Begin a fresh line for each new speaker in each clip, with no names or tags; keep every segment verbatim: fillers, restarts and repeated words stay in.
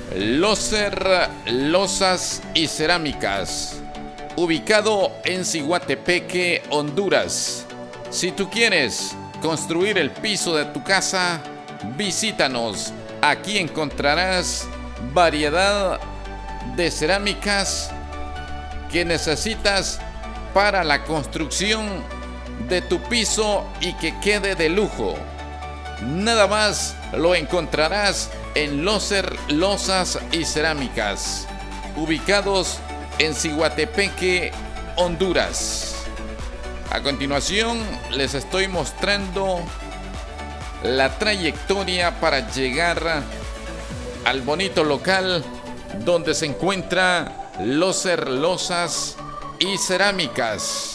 Loser Losas y Cerámicas, ubicado en Ciguatepeque, Honduras. Si tú quieres construir el piso de tu casa, visítanos. Aquí encontrarás variedad de cerámicas que necesitas para la construcción de tu piso y que quede de lujo. Nada más lo encontrarás en Loser Losas y Cerámicas, ubicados en Ciguatepeque, Honduras. A continuación les estoy mostrando la trayectoria para llegar al bonito local donde se encuentra Loser Losas y Cerámicas.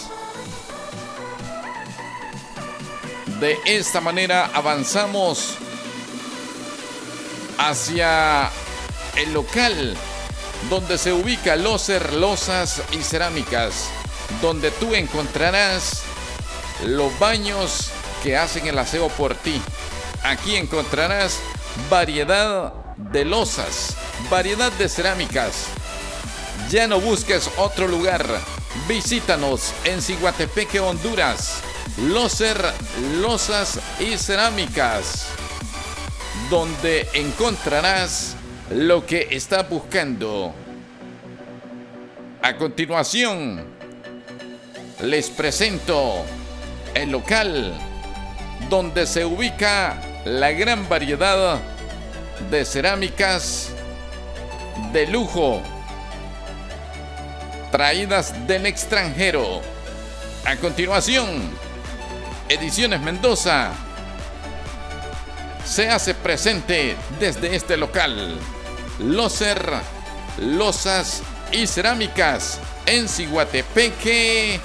De esta manera avanzamos hacia el local donde se ubica Loser Losas y Cerámicas, donde tú encontrarás los baños que hacen el aseo por ti. Aquí encontrarás variedad de losas, variedad de cerámicas. Ya no busques otro lugar. Visítanos en Ciguatepeque, Honduras. Loser Losas y Cerámicas, donde encontrarás lo que estás buscando. A continuación, les presento el local donde se ubica la gran variedad de cerámicas de lujo traídas del extranjero. A continuación, Ediciones Mendoza se hace presente desde este local, Loser Losas y Cerámicas, en Ciguatepeque,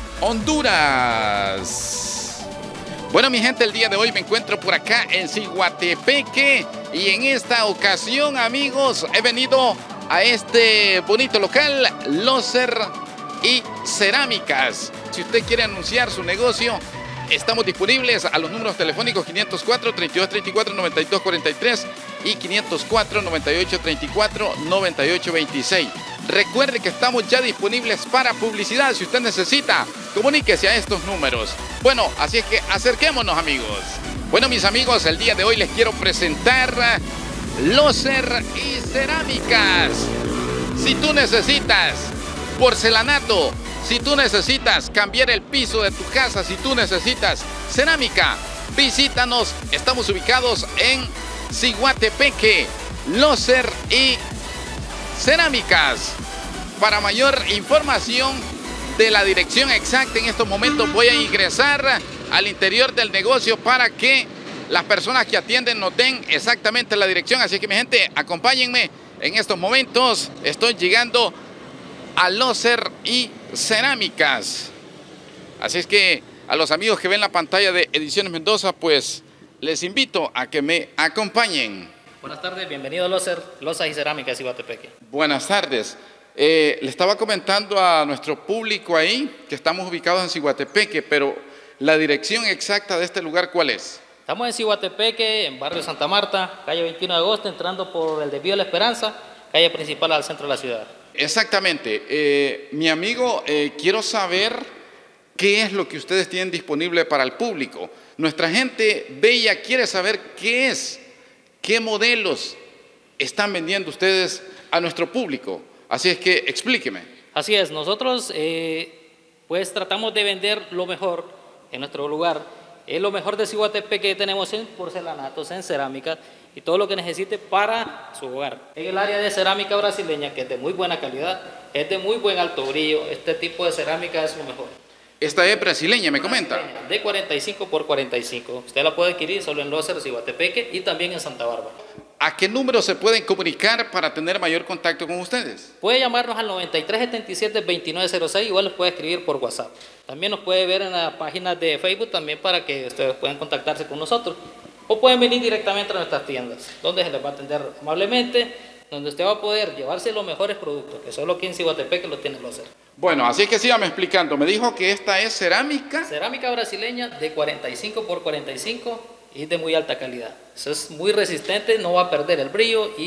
Honduras. Bueno, mi gente, el día de hoy me encuentro por acá en Ciguatepeque y en esta ocasión, amigos, he venido a este bonito local, Loser y Cerámicas. Si usted quiere anunciar su negocio, estamos disponibles a los números telefónicos quinientos cuatro, treinta y dos treinta y cuatro, noventa y dos cuarenta y tres y quinientos cuatro, noventa y ocho treinta y cuatro, noventa y ocho veintiséis. Recuerde que estamos ya disponibles para publicidad. Si usted necesita, comuníquese a estos números. Bueno, así es que acerquémonos, amigos. Bueno, mis amigos, el día de hoy les quiero presentar Loser y Cerámicas. Si tú necesitas porcelanato, si tú necesitas cambiar el piso de tu casa, si tú necesitas cerámica, visítanos. Estamos ubicados en Ciguatepeque, Loser y Cerámicas. Para mayor información de la dirección exacta, en estos momentos voy a ingresar al interior del negocio para que las personas que atienden nos den exactamente la dirección. Así que, mi gente, acompáñenme. En estos momentos estoy llegando a Loser y Cerámicas. Así es que a los amigos que ven la pantalla de Ediciones Mendoza, pues les invito a que me acompañen.
Buenas tardes, bienvenido a Loser Losas y Cerámicas, Ciguatepeque.
Buenas tardes. Eh, le estaba comentando a nuestro público ahí que estamos ubicados en Ciguatepeque, pero la dirección exacta de este lugar, ¿cuál es?
Estamos en Ciguatepeque, en barrio Santa Marta, calle veintiuno de agosto, entrando por el desvío de la Esperanza, calle principal al centro de la ciudad.
Exactamente. Eh, mi amigo, eh, quiero saber qué es lo que ustedes tienen disponible para el público. Nuestra gente bella quiere saber qué es, qué modelos están vendiendo ustedes a nuestro público. Así es que explíqueme.
Así es, nosotros eh, pues tratamos de vender lo mejor en nuestro lugar. Es lo mejor de Ciguatepeque que tenemos en porcelanatos, en cerámica y todo lo que necesite para su hogar. En el área de cerámica brasileña, que es de muy buena calidad, es de muy buen alto brillo, este tipo de cerámica es lo mejor.
Esta es brasileña, me comenta.
De cuarenta y cinco por cuarenta y cinco. Usted la puede adquirir solo en Loser, Ciguatepeque y también en Santa Bárbara.
¿A qué número se pueden comunicar para tener mayor contacto con ustedes?
Puede llamarnos al noventa y tres setenta y siete veintinueve cero seis, igual nos puede escribir por WhatsApp. También nos puede ver en la página de Facebook también para que ustedes puedan contactarse con nosotros. O pueden venir directamente a nuestras tiendas, donde se les va a atender amablemente, donde usted va a poder llevarse los mejores productos, que solo aquí en Ciguatepeque lo tiene Loser.
Bueno, así que sígame explicando. Me dijo que esta es cerámica.
Cerámica brasileña de cuarenta y cinco por cuarenta y cinco y de muy alta calidad. Eso es muy resistente, no va a perder el brillo y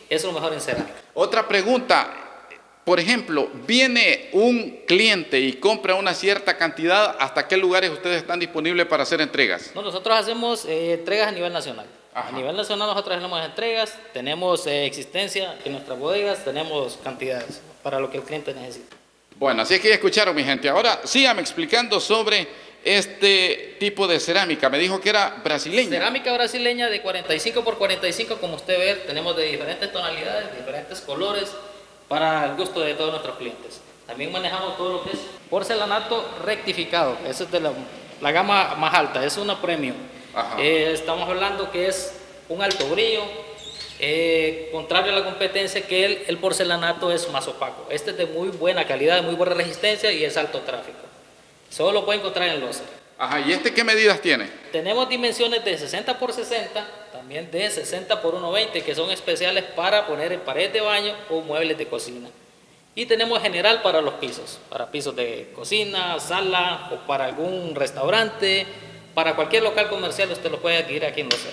es lo mejor en cerámica.
Otra pregunta, por ejemplo, viene un cliente y compra una cierta cantidad, ¿hasta qué lugares ustedes están disponibles para hacer entregas?
No, nosotros hacemos eh, entregas a nivel nacional. Ajá. A nivel nacional nosotros hacemos entregas, tenemos eh, existencia en nuestras bodegas, tenemos cantidades para lo que el cliente necesita.
Bueno, así es que ya escucharon, mi gente. Ahora síganme explicando sobre este tipo de cerámica. Me dijo que era brasileña.
Cerámica brasileña de cuarenta y cinco por cuarenta y cinco, como usted ve, tenemos de diferentes tonalidades, diferentes colores, para el gusto de todos nuestros clientes. También manejamos todo lo que es porcelanato rectificado, esa es de la, la gama más alta, es una premium. Eh, estamos hablando que es un alto brillo, eh, contrario a la competencia que el, el porcelanato es más opaco. Este es de muy buena calidad, de muy buena resistencia y es alto tráfico. Solo lo puede encontrar en Loser.
Ajá, ¿y este qué medidas tiene?
Tenemos dimensiones de sesenta por sesenta, también de sesenta por ciento veinte, que son especiales para poner en pared de baño o muebles de cocina. Y tenemos general para los pisos, para pisos de cocina, sala o para algún restaurante, para cualquier local comercial usted lo puede adquirir aquí en Loser.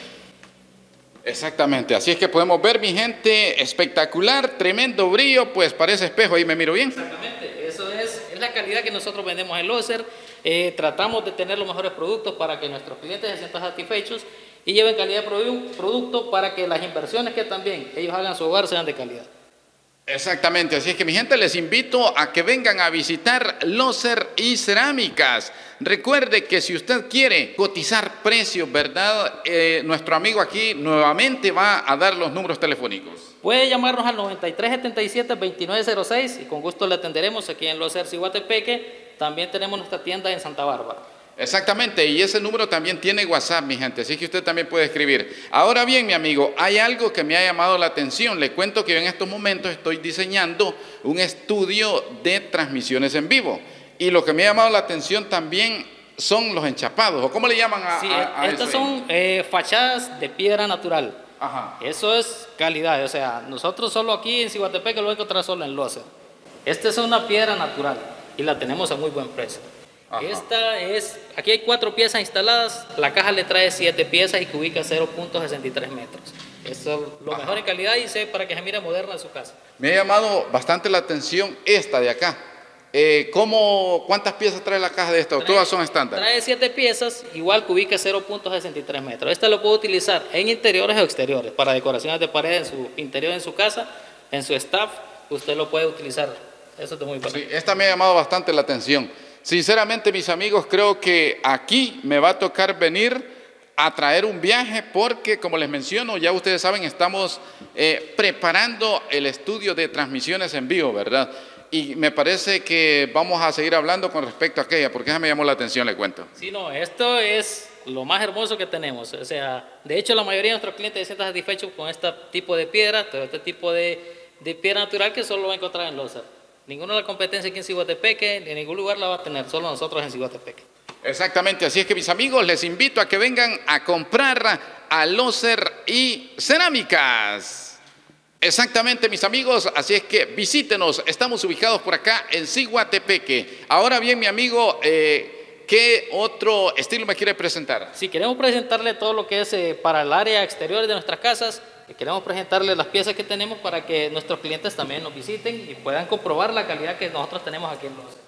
Exactamente, así es que podemos ver, mi gente, espectacular, tremendo brillo, pues parece espejo, ahí me miro bien.
Exactamente, eso es, es la calidad que nosotros vendemos en Loser. Eh, tratamos de tener los mejores productos para que nuestros clientes se sientan satisfechos y lleven calidad de produ producto para que las inversiones que también ellos hagan en su hogar sean de calidad.
Exactamente, así es que mi gente, les invito a que vengan a visitar Loser y Cerámicas. Recuerde que si usted quiere cotizar precios, ¿verdad? Eh, nuestro amigo aquí nuevamente va a dar los números telefónicos.
Puede llamarnos al noventa y tres setenta y siete veintinueve cero seis y con gusto le atenderemos aquí en Loser Ciguatepeque. También tenemos nuestra tienda en Santa Bárbara.
Exactamente, y ese número también tiene WhatsApp, mi gente, así que usted también puede escribir. Ahora bien, mi amigo, hay algo que me ha llamado la atención. Le cuento que yo en estos momentos estoy diseñando un estudio de transmisiones en vivo. Y lo que me ha llamado la atención también son los enchapados, ¿o cómo le llaman a,
sí,
a, a
estas
eso?
son eh, fachadas de piedra natural.
Ajá.
Eso es calidad, o sea, nosotros solo aquí en Ciguatepeque lo voy a encontrar solo en Loser. Esta es una piedra natural y la tenemos a muy buen precio. Ajá. Esta es, aquí hay cuatro piezas instaladas, la caja le trae siete piezas y que ubica cero punto sesenta y tres metros. Eso es lo Ajá. mejor en calidad y sé para que se mire moderna en su casa.
Me ha llamado bastante la atención esta de acá. Eh, ¿cómo, ¿Cuántas piezas trae la caja de esta? Trae, ¿Todas son estándar?
Trae siete piezas, igual que ubica cero punto sesenta y tres metros. Esta lo puede utilizar en interiores o exteriores, para decoraciones de pared en su interior en su casa, en su staff, usted lo puede utilizar. Eso es muy bueno.
Sí, esta me ha llamado bastante la atención. Sinceramente, mis amigos, creo que aquí me va a tocar venir a traer un viaje porque, como les menciono, ya ustedes saben, estamos eh, preparando el estudio de transmisiones en vivo, ¿verdad? Y me parece que vamos a seguir hablando con respecto a aquella, porque esa me llamó la atención, le cuento.
Sí, no, esto es lo más hermoso que tenemos. O sea, de hecho, la mayoría de nuestros clientes se sienten satisfechos con este tipo de piedra, todo este tipo de, de piedra natural que solo va a encontrar en Loser. Ninguna de la competencia aquí en Ciguatepeque, ni en ningún lugar la va a tener, solo nosotros en Ciguatepeque.
Exactamente, así es que mis amigos, les invito a que vengan a comprar a Loser y Cerámicas. Exactamente, mis amigos, así es que visítenos, estamos ubicados por acá en Ciguatepeque. Ahora bien, mi amigo, eh, ¿qué otro estilo me quiere presentar?
Sí, queremos presentarle todo lo que es eh, para el área exterior de nuestras casas. Queremos presentarle las piezas que tenemos para que nuestros clientes también nos visiten y puedan comprobar la calidad que nosotros tenemos aquí en Loser.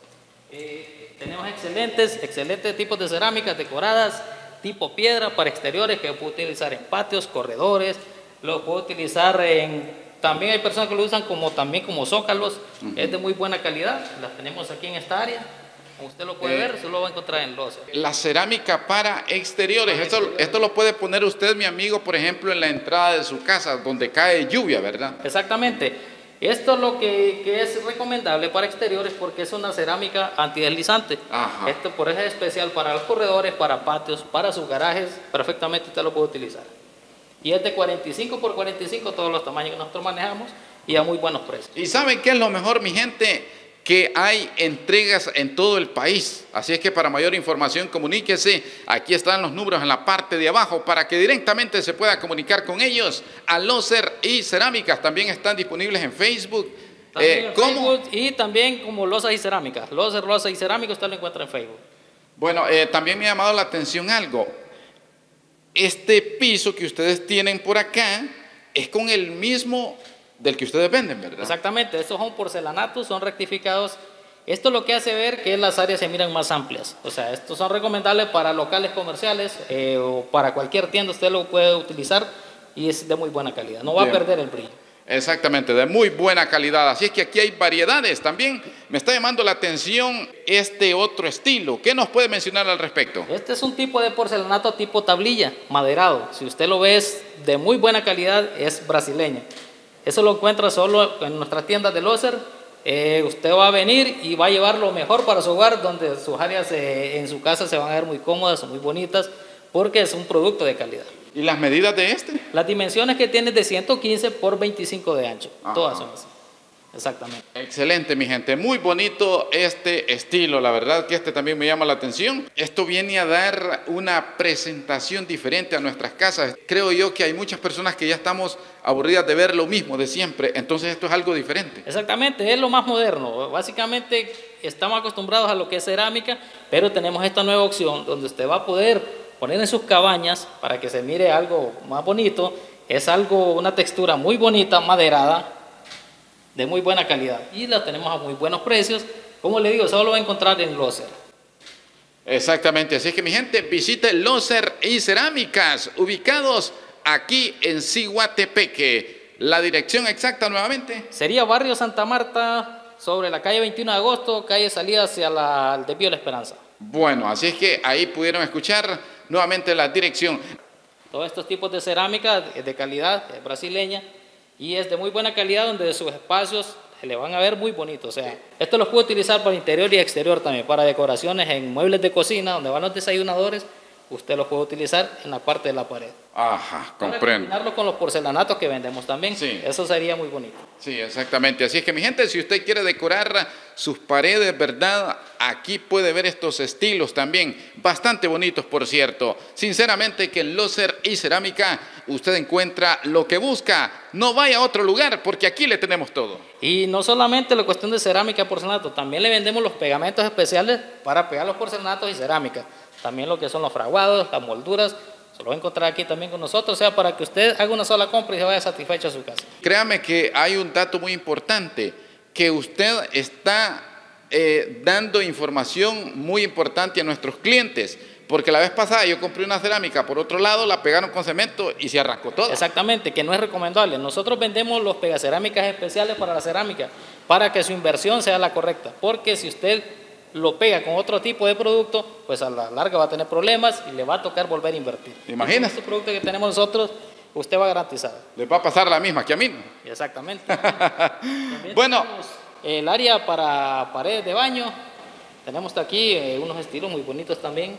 Eh, tenemos excelentes, excelentes tipos de cerámicas decoradas, tipo piedra para exteriores que puede utilizar en patios, corredores, lo puede utilizar en... También hay personas que lo usan como, también como zócalos, uh-huh. Es de muy buena calidad, las tenemos aquí en esta área. Como usted lo puede eh, ver, se lo va a encontrar en Loser.
La cerámica para exteriores, para esto, exteriores. Esto lo puede poner usted, mi amigo, por ejemplo, en la entrada de su casa, donde cae lluvia, ¿verdad?
Exactamente. Esto es lo que, que es recomendable para exteriores porque es una cerámica antideslizante. Ajá. Esto por eso es especial para los corredores, para patios, para sus garajes, perfectamente usted lo puede utilizar. Y es de cuarenta y cinco por cuarenta y cinco, todos los tamaños que nosotros manejamos y a muy buenos precios.
¿Y saben qué es lo mejor, mi gente? Que hay entregas en todo el país. Así es que para mayor información comuníquese. Aquí están los números en la parte de abajo para que directamente se pueda comunicar con ellos. A Loser y Cerámicas también están disponibles en Facebook.
También eh, en ¿cómo? Facebook y también como Losas y Cerámicas. Loser, Losas y Cerámicas usted lo encuentra en Facebook.
Bueno, eh, también me ha llamado la atención algo. Este piso que ustedes tienen por acá es con el mismo del que ustedes venden, ¿verdad?
Exactamente, estos son porcelanatos, son rectificados. Esto lo que hace ver que las áreas se miran más amplias. O sea, estos son recomendables para locales comerciales eh, o para cualquier tienda, usted lo puede utilizar y es de muy buena calidad. No va Bien. a perder el brillo.
Exactamente, de muy buena calidad. Así es que aquí hay variedades también. Me está llamando la atención este otro estilo. ¿Qué nos puede mencionar al respecto?
Este es un tipo de porcelanato tipo tablilla, maderado. Si usted lo ve es de muy buena calidad, es brasileño. Eso lo encuentra solo en nuestras tiendas de Loser. Eh, usted va a venir y va a llevar lo mejor para su hogar, donde sus áreas eh, en su casa se van a ver muy cómodas, muy bonitas, porque es un producto de calidad.
¿Y las medidas de este?
Las dimensiones que tiene es de ciento quince por veinticinco de ancho. Ajá. Todas son así. Exactamente.
Excelente, mi gente. Muy bonito este estilo. La verdad que este también me llama la atención. Esto viene a dar una presentación diferente a nuestras casas. Creo yo que hay muchas personas que ya estamos aburridas de ver lo mismo de siempre. Entonces esto es algo diferente.
Exactamente, es lo más moderno. Básicamente estamos acostumbrados a lo que es cerámica, pero tenemos esta nueva opción donde usted va a poder poner en sus cabañas para que se mire algo más bonito. Es algo, una textura muy bonita, maderada, de muy buena calidad y la tenemos a muy buenos precios. Como le digo, solo lo va a encontrar en Loser.
Exactamente, así es que mi gente, visite Loser y Cerámicas, ubicados aquí en Ciguatepeque. La dirección exacta nuevamente
sería Barrio Santa Marta, sobre la calle veintiuno de agosto, calle salida hacia la, el desvío de la Esperanza.
Bueno, así es que ahí pudieron escuchar nuevamente la dirección.
Todos estos tipos de cerámica de calidad, es brasileña, y es de muy buena calidad, donde sus espacios se le van a ver muy bonitos. O sea, sí. Esto los puede utilizar para interior y exterior también, para decoraciones en muebles de cocina, donde van los desayunadores, usted los puede utilizar en la parte de la pared.
Ajá, comprendo.
Para combinarlo con los porcelanatos que vendemos también, sí. Eso sería muy bonito.
Sí, exactamente. Así es que mi gente, si usted quiere decorar sus paredes, ¿verdad? Aquí puede ver estos estilos también, bastante bonitos, por cierto. Sinceramente que en Loser y Cerámica usted encuentra lo que busca. No vaya a otro lugar, porque aquí le tenemos todo.
Y no solamente la cuestión de cerámica y porcelanato, también le vendemos los pegamentos especiales para pegar los porcelanatos y cerámica. También lo que son los fraguados, las molduras, se lo va a encontrar aquí también con nosotros, o sea, para que usted haga una sola compra y se vaya satisfecho a su casa.
Créame que hay un dato muy importante, que usted está eh, dando información muy importante a nuestros clientes, porque la vez pasada yo compré una cerámica, por otro lado la pegaron con cemento y se arrancó todo.
Exactamente, que no es recomendable. Nosotros vendemos los pegacerámicas especiales para la cerámica, para que su inversión sea la correcta, porque si usted lo pega con otro tipo de producto, pues a la larga va a tener problemas y le va a tocar volver a invertir.
¿Imaginas?
Este producto que tenemos nosotros, usted va garantizado.
Le va a pasar la misma que a mí.
Exactamente.
Bueno,
el área para paredes de baño, tenemos aquí eh, unos estilos muy bonitos también.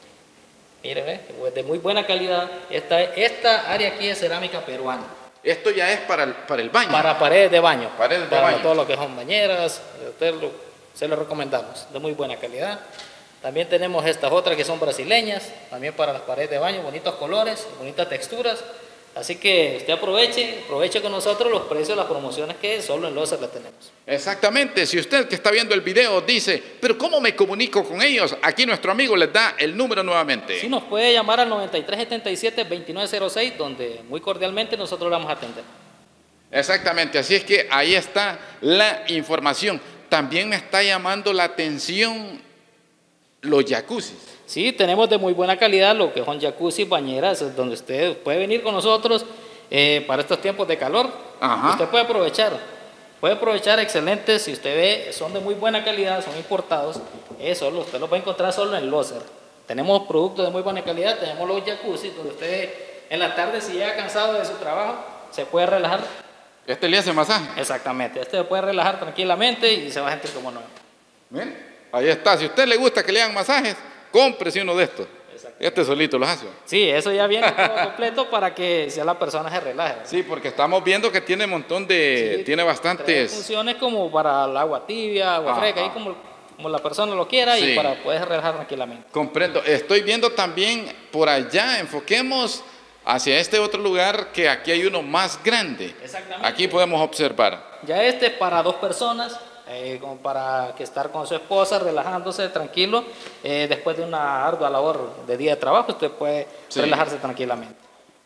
Mire, ¿ve? De muy buena calidad. Esta, esta área aquí es cerámica peruana.
Esto ya es para el, para el baño.
Para paredes de baño.
Paredes de
para
baño.
Todo lo que son bañeras, usted lo, se lo recomendamos, de muy buena calidad. También tenemos estas otras que son brasileñas, también para las paredes de baño, bonitos colores, bonitas texturas. Así que usted aproveche, aproveche con nosotros los precios, las promociones que solo en Loser las tenemos.
Exactamente, si usted que está viendo el video dice, pero ¿cómo me comunico con ellos? Aquí nuestro amigo les da el número nuevamente.
Sí, nos puede llamar al noventa y tres setenta y siete veintinueve cero seis, donde muy cordialmente nosotros le vamos a atender.
Exactamente, así es que ahí está la información. También me está llamando la atención los jacuzzis.
Sí, tenemos de muy buena calidad lo que son jacuzzi, bañeras, donde usted puede venir con nosotros eh, para estos tiempos de calor. Ajá. Usted puede aprovechar, puede aprovechar excelentes, si usted ve, son de muy buena calidad, son importados. Eso usted los va a encontrar solo en Loser. Tenemos productos de muy buena calidad, tenemos los jacuzzi, donde usted en la tarde, si llega cansado de su trabajo, se puede relajar.
¿Este le hace masaje?
Exactamente, este se puede relajar tranquilamente y se va a sentir como nuevo.
Bien, ahí está. Si a usted le gusta que le hagan masajes, cómprese uno de estos. Este solito los hace.
Sí, eso ya viene todo completo para que sea la persona se relaje.
Sí, porque estamos viendo que tiene un montón de, sí, tiene bastantes
funciones como para el agua tibia, agua Ajá. fresca, ahí como, como la persona lo quiera, sí, y para poder relajar tranquilamente.
Comprendo. Estoy viendo también por allá, enfoquemos hacia este otro lugar, que aquí hay uno más grande. Exactamente. Aquí podemos observar.
Ya este es para dos personas, eh, como para que estar con su esposa, relajándose tranquilo, eh, después de una ardua labor de día de trabajo, usted puede sí. relajarse tranquilamente.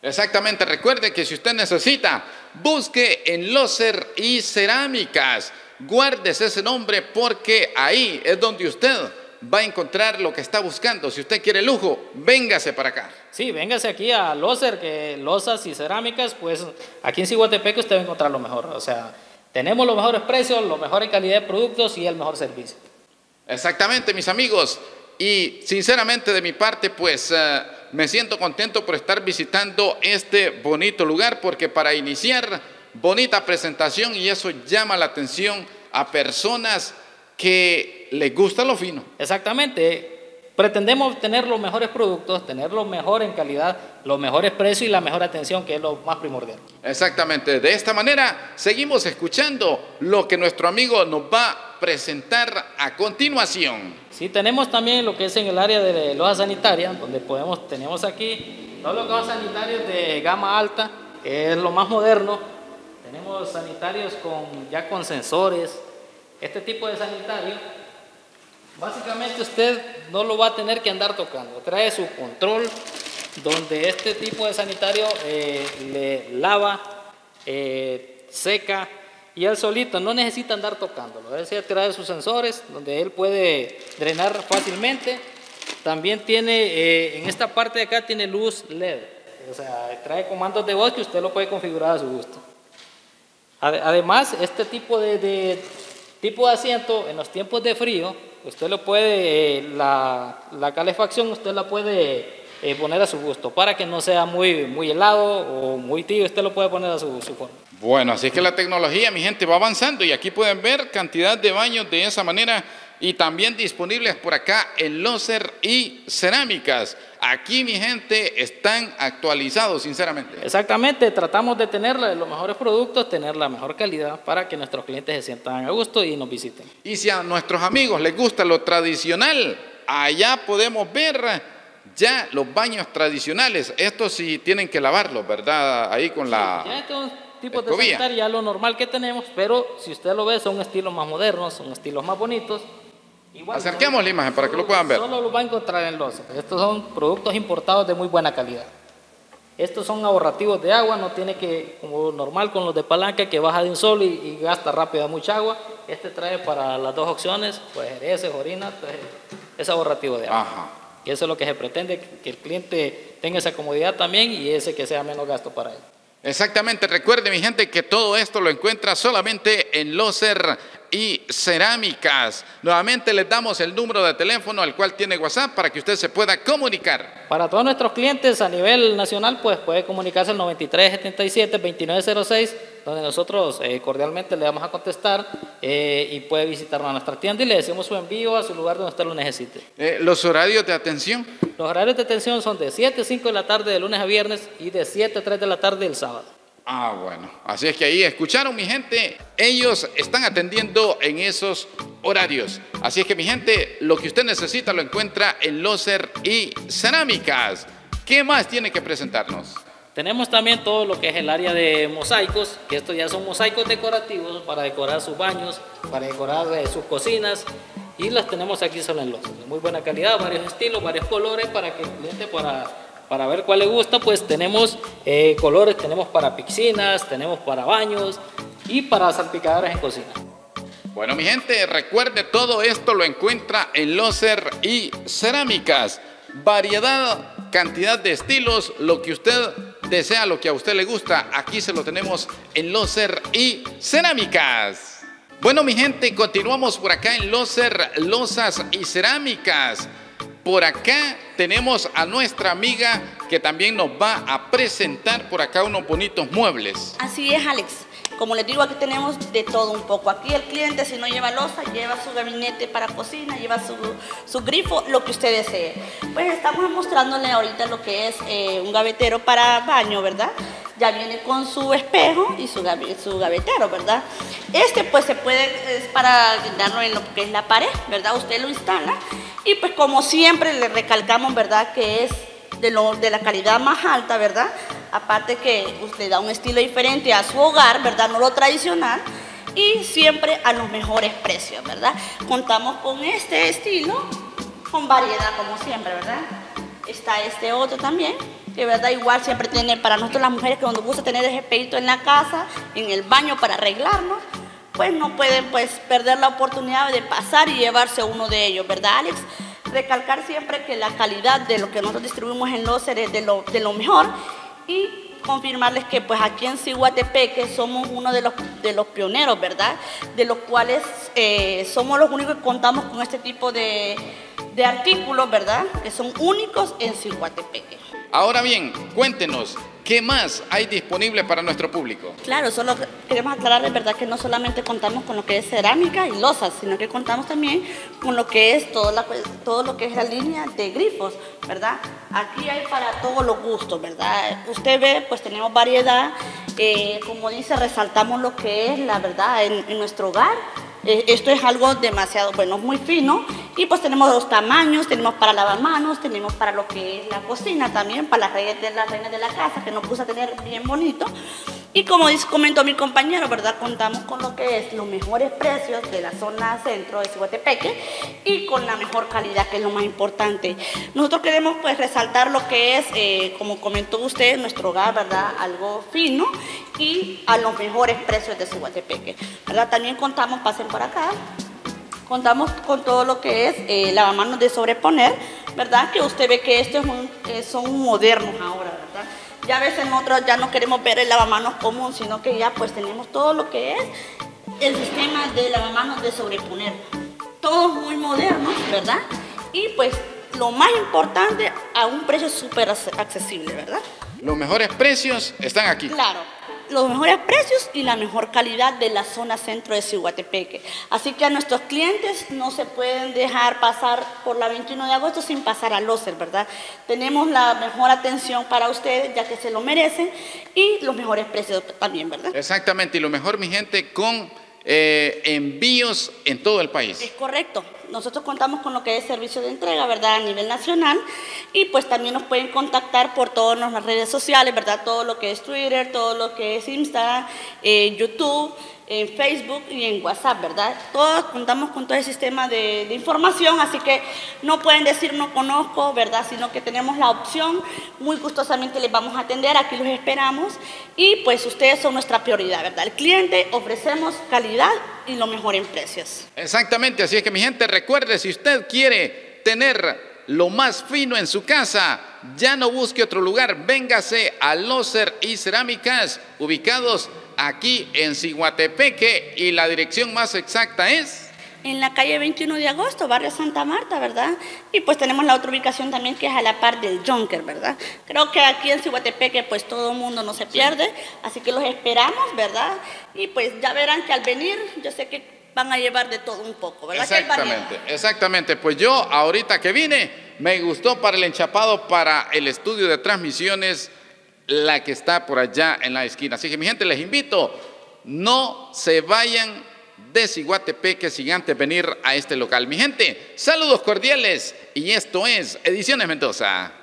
Exactamente, recuerde que si usted necesita, busque en Loser y Cerámicas, guárdese ese nombre porque ahí es donde usted va a encontrar lo que está buscando. Si usted quiere lujo, véngase para acá.
Sí, véngase aquí a Loser, que losas y cerámicas, pues aquí en Ciguatepeque usted va a encontrar lo mejor. O sea, tenemos los mejores precios, la mejor calidad de productos y el mejor servicio.
Exactamente, mis amigos. Y sinceramente de mi parte, pues uh, me siento contento por estar visitando este bonito lugar, porque para iniciar, bonita presentación, y eso llama la atención a personas que les gusta lo fino.
Exactamente. Pretendemos tener los mejores productos, tenerlos mejor en calidad, los mejores precios y la mejor atención, que es lo más primordial.
Exactamente. De esta manera seguimos escuchando lo que nuestro amigo nos va a presentar a continuación.
Sí, tenemos también lo que es en el área de loja sanitaria, donde podemos, tenemos aquí todos los lojos sanitarios de gama alta, que es lo más moderno. Tenemos sanitarios con, ya con sensores. Este tipo de sanitario, básicamente usted no lo va a tener que andar tocando. Trae su control, donde este tipo de sanitario eh, le lava, eh, seca, y él solito no necesita andar tocándolo. Él se trae sus sensores, donde él puede drenar fácilmente. También tiene, eh, en esta parte de acá tiene luz L E D. O sea, trae comandos de voz que usted lo puede configurar a su gusto. Además, este tipo de, de, tipo de asiento, en los tiempos de frío, usted lo puede, eh, la, la calefacción usted la puede eh, poner a su gusto, para que no sea muy, muy helado o muy tibio, usted lo puede poner a su, su forma.
Bueno, así es que la tecnología, mi gente, va avanzando, y aquí pueden ver cantidad de baños de esa manera, y también disponibles por acá en Loser y Cerámicas. Aquí, mi gente, están actualizados, sinceramente.
Exactamente, tratamos de tener los mejores productos, tener la mejor calidad para que nuestros clientes se sientan a gusto y nos visiten.
Y si a nuestros amigos les gusta lo tradicional, allá podemos ver ya los baños tradicionales. Estos sí tienen que lavarlos, ¿verdad? Ahí con la...
Ya estos tipos de sanitario, ya lo normal que tenemos, pero si usted lo ve, son estilos más modernos, son estilos más bonitos. Igual,
acerquemos
solo,
la imagen para
solo,
que lo puedan ver.
Solo lo va a encontrar en Loser. Estos son productos importados de muy buena calidad. Estos son ahorrativos de agua, no tiene que, como normal con los de palanca, que baja de un solo y, y gasta rápida mucha agua. Este trae para las dos opciones, pues hereces, orina, pues, es ahorrativo de agua.
Ajá.
Y eso es lo que se pretende, que el cliente tenga esa comodidad también y ese que sea menos gasto para él.
Exactamente, recuerde, mi gente, que todo esto lo encuentra solamente en Loser y Cerámicas. Nuevamente les damos el número de teléfono al cual tiene WhatsApp para que usted se pueda comunicar.
Para todos nuestros clientes a nivel nacional, pues puede comunicarse al noventa y tres setenta y siete veintinueve cero seis, donde nosotros eh, cordialmente le vamos a contestar eh, y puede visitarnos a nuestra tienda y le decimos su envío a su lugar donde usted lo necesite.
Eh, ¿Los horarios de atención?
Los horarios de atención son de siete a cinco de la tarde de lunes a viernes y de siete a tres de la tarde el sábado.
Ah, bueno, así es que ahí escucharon, mi gente, ellos están atendiendo en esos horarios. Así es que, mi gente, lo que usted necesita lo encuentra en Loser y Cerámicas. ¿Qué más tiene que presentarnos?
Tenemos también todo lo que es el área de mosaicos, que estos ya son mosaicos decorativos para decorar sus baños, para decorar eh, sus cocinas, y las tenemos aquí solo en Loser. De muy buena calidad, varios estilos, varios colores para que el cliente para... Para ver cuál le gusta, pues tenemos eh, colores, tenemos para piscinas, tenemos para baños y para salpicadoras en cocina.
Bueno, mi gente, recuerde, todo esto lo encuentra en Loser y Cerámicas. Variedad, cantidad de estilos, lo que usted desea, lo que a usted le gusta, aquí se lo tenemos en Loser y Cerámicas. Bueno, mi gente, continuamos por acá en Loser, Losas y Cerámicas. Por acá tenemos a nuestra amiga que también nos va a presentar por acá unos bonitos muebles.
Así es, Alex. Como les digo, aquí tenemos de todo un poco. Aquí el cliente, si no lleva loza, lleva su gabinete para cocina, lleva su, su grifo, lo que usted desee. Pues estamos mostrándole ahorita lo que es eh, un gavetero para baño, ¿verdad? Ya viene con su espejo y su, su gavetero, ¿verdad? Este pues se puede, es para guindarlo en lo que es la pared, ¿verdad? Usted lo instala y pues como siempre le recalcamos, ¿verdad? Que es de, lo, de la calidad más alta, ¿verdad? Aparte que usted da un estilo diferente a su hogar, ¿verdad? No lo tradicional, y siempre a los mejores precios, ¿verdad? Contamos con este estilo, con variedad como siempre, ¿verdad? Está este otro también, que verdad igual siempre tiene para nosotros las mujeres que nos gusta tener ese espejito en la casa, en el baño para arreglarnos, pues no pueden pues perder la oportunidad de pasar y llevarse uno de ellos, ¿verdad, Alex? Recalcar siempre que la calidad de lo que nosotros distribuimos en Loser es de lo, de lo mejor, y confirmarles que pues aquí en Ciguatepeque somos uno de los, de los pioneros, ¿verdad? De los cuales eh, somos los únicos que contamos con este tipo de, de artículos, ¿verdad? Que son únicos en Ciguatepeque.
Ahora bien, cuéntenos, ¿qué más hay disponible para nuestro público?
Claro, solo queremos aclararles, ¿verdad?, que no solamente contamos con lo que es cerámica y losas, sino que contamos también con lo que es toda la, todo lo que es la línea de grifos, ¿verdad? Aquí hay para todos los gustos, ¿verdad? Usted ve, pues tenemos variedad, eh, como dice, resaltamos lo que es la verdad en, en nuestro hogar. Eh, esto es algo demasiado, bueno, muy fino, y pues tenemos dos tamaños, tenemos para lavamanos, tenemos para lo que es la cocina también, para las reinas de, las reinas de la casa, que nos gusta tener bien bonito. Y como comentó mi compañero, ¿verdad?, contamos con lo que es los mejores precios de la zona centro de Ciguatepeque y con la mejor calidad, que es lo más importante. Nosotros queremos pues resaltar lo que es, eh, como comentó usted, nuestro hogar, ¿verdad?, algo fino y a los mejores precios de Ciguatepeque, ¿verdad? También contamos, pasen por acá, contamos con todo lo que es eh, lavamanos de sobreponer, ¿verdad? Que usted ve que estos un, eh, son modernos ahora, ¿verdad? Ya a veces nosotros ya no queremos ver el lavamanos común, sino que ya pues tenemos todo lo que es el sistema de lavamanos de sobreponer. Todos muy modernos, ¿verdad? Y pues lo más importante, a un precio súper accesible, ¿verdad?
Los mejores precios están aquí.
Claro, los mejores precios y la mejor calidad de la zona centro de Ciguatepeque. Así que a nuestros clientes no se pueden dejar pasar por la veintiuno de agosto sin pasar a Loser, ¿verdad? Tenemos la mejor atención para ustedes, ya que se lo merecen, y los mejores precios también, ¿verdad?
Exactamente, y lo mejor, mi gente, con eh, envíos en todo el país.
Es correcto. Nosotros contamos con lo que es servicio de entrega, ¿verdad?, a nivel nacional, y pues también nos pueden contactar por todas nuestras redes sociales, ¿verdad?, todo lo que es Twitter, todo lo que es Instagram, eh, YouTube, en Facebook y en WhatsApp, ¿verdad? Todos contamos con todo el sistema de, de información, así que no pueden decir no conozco, ¿verdad?, sino que tenemos la opción, muy gustosamente les vamos a atender, aquí los esperamos, y pues ustedes son nuestra prioridad, ¿verdad? El cliente, ofrecemos calidad y lo mejor en precios.
Exactamente, así es que mi gente, recuerde, si usted quiere tener lo más fino en su casa, ya no busque otro lugar, véngase a Loser y Cerámicas, ubicados aquí en Ciguatepeque, y la dirección más exacta es
en la calle veintiuno de agosto, barrio Santa Marta, ¿verdad? Y pues tenemos la otra ubicación también, que es a la par del Junker, ¿verdad? Creo que aquí en Ciguatepeque pues todo el mundo no se pierde, así que los esperamos, ¿verdad? Y pues ya verán que al venir, yo sé que van a llevar de todo un poco, ¿verdad?
Exactamente, exactamente. Pues yo ahorita que vine, me gustó para el enchapado, para el estudio de transmisiones, la que está por allá en la esquina. Así que mi gente, les invito, no se vayan de Ciguatepeque sin antes venir a este local. Mi gente, saludos cordiales, y esto es Ediciones Mendoza.